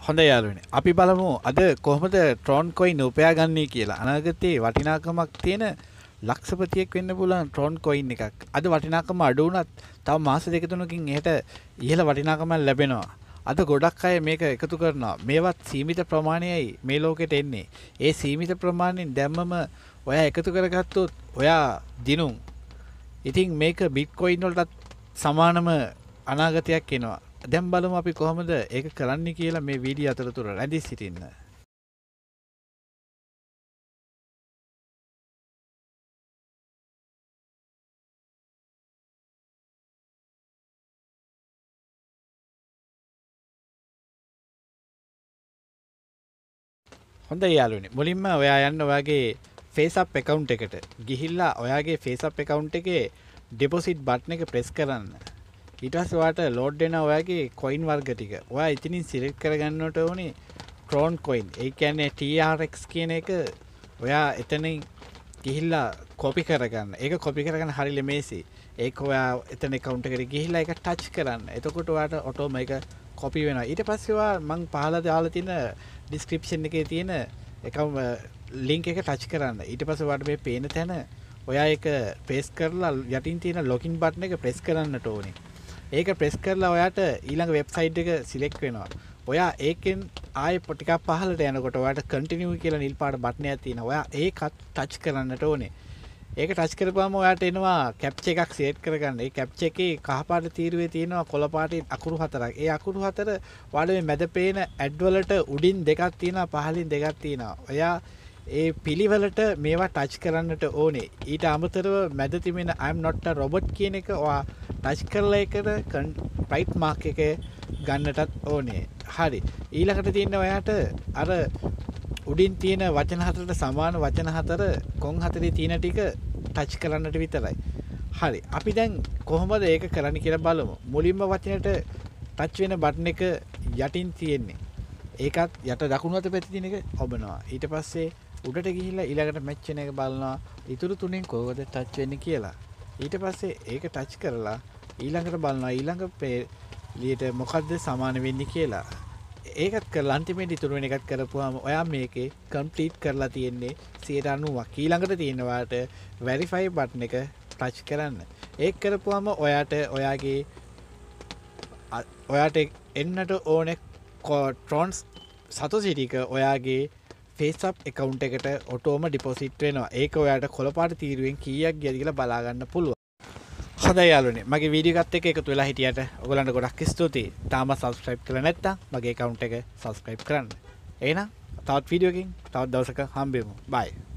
හොඳයි යාළුවනේ. අපි බලමු අද කොහොමද ට්‍රෝන් කොයින් උපයාගන්නේ කියලා. අනාගතේ වටිනාකමක් තියෙන ලක්ෂපතියෙක් වෙන්න පුළුවන් ට්‍රෝන් කොයින් එකක්. අද වටිනාකම අඩු වුණත් තව මාස දෙක තුනකින් එහෙට ඉහළ වටිනාකමක් ලැබෙනවා. අද ගොඩක් අය මේක එකතු කරනවා. මේවත් සීමිත ප්‍රමාණයයි මේ ලෝකෙට එන්නේ. ඒ සීමිත ප්‍රමාණයෙන් දැම්මම ඔයා එකතු කරගත්තොත් ඔයා දිනුම්. ඉතින් මේක බිට්කොයින් වලටත් සමානම අනාගතයක් එනවා. දැන් බලමු අපි කොහොමද ඒක කරන්නේ කියලා මේ වීඩියෝ අතරතුර රැඳී සිටින්න. හොඳයි යාළුවනේ. මුලින්ම ඔයා යන්න ඔයාගේ FaceApp account එකට. ගිහිල්ලා ඔයාගේ FaceApp account එකේ deposit button එක press කරන්න. ඊට පස්සේ ඔයාට load වෙන ඔයාගේ coin වර්ග ටික. ඔයා ඉතින් select කරගන්නට ඕනේ Tron coin. ඒ කියන්නේ TRX කියන එක ඔයා එතනින් ගිහිල්ලා copy කරගන්න. ඒක copy කරගන්න හරි ලෙමේසි. ඒක ඔයා එතන account එකට ගිහිල්ලා ඒක touch කරන්න. එතකොට ඔයාට auto මේක copy වෙනවා. ඊට පස්සේ ඔයා මං පහල දාලා තියෙන description එකේ තියෙන account link එක touch කරන්න. ඊට පස්සේ ඔයාට මේ පේන තැන ඔයා ඒක press කරලා යටින් තියෙන login button එක press කරන්නට ඕනේ. ඒක ප්‍රෙස් කරලා ඔයාට ඊළඟ වෙබ්සයිට් එක සිලෙක්ට් වෙනවා. ඔයා ඒකෙන් ආයෙ ටිකක් පහළට යනකොට ඔයාට කන්ටිනියු කියලා නිල් පාට බටන් එකක් තියෙනවා. ඔයා ඒක ටච් කරන්නට ඕනේ. ඒක ටච් කරපුවම ඔයාට එනවා කැප්චා එකක් සෙට් කරගන්න. ඒ කැප්චා එකේ කහ පාට තීරුවේ තියෙනවා කොළ පාටේ අකුරු හතරක්. ඒ අකුරු හතර ඔයාලා මේ මැද පේන ඇඩ් වලට උඩින් දෙකක් තියෙනවා පහළින් දෙකක් තියෙනවා. ඔයා ඒ පිළිවෙලට මේවා ටච් කරන්නට ඕනේ. ඊට අමතරව මැද තිබෙන I am not a robot කියන එක ඔයා ටච් කරලා ඒකට රයිට් මාක් එක ගන්නටත් ඕනේ. හරි. ඊළඟට තියෙන ඔයාට අර උඩින් තියෙන වචන හතරට සමාන වචන හතර කොන් හතරේ තියෙන ටික ටච් කරන්නට විතරයි. හරි. අපි දැන් කොහොමද ඒක කරන්න කියලා බලමු. මුලින්ම වචනෙට ටච් වෙන බටන් එක යටින් තියෙන්නේ. ඒකත් යට දකුණු අත පැත්තේ තියෙන එක ඔබනවා. ඊට පස්සේ උඩට ගිහිල්ලා ඊළඟට මැච් වෙන එක බලනවා. ඊටු තුනෙන් කොහොමද ටච් වෙන්නේ කියලා. ඊට පස්සේ ඒක ටච් කරලා ඊළඟට බලනවා ඊළඟ ලියට මොකද්ද සමාන වෙන්නේ කියලා. ඒකත් කරලා අන්තිමේට ඉතුරු වෙන එකත් කරපුවාම ඔයා මේකේ කම්ප්ලීට් කරලා තියෙන්නේ 90ක්. ඊළඟට තියෙනවාට verify button එක ටච් කරන්න. ඒක කරපුවාම ඔයාට ඔයාට එන්නට ඕනේ Trons සතෝසි ටික ඔයාගේ FaceApp account එකට ඔටෝම ඩිපොසිට් වෙනවා. ඒක ඔයාට කොළපාට තීරුවෙන් කීයක් ගියද කියලා බලා ගන්න පුළුවන්. හොඳයි යාළුවනේ. මගේ වීඩියෝ එකත් එක්ක එකතු වෙලා හිටියට ඔයගලන්ට ගොඩක් ස්තුතියි. තාම subscribe කරලා නැත්නම් මගේ account එක subscribe කරන්න. එහෙනම් තවත් වීඩියෝ එකකින් තවත් දවසක හම්බෙමු. bye.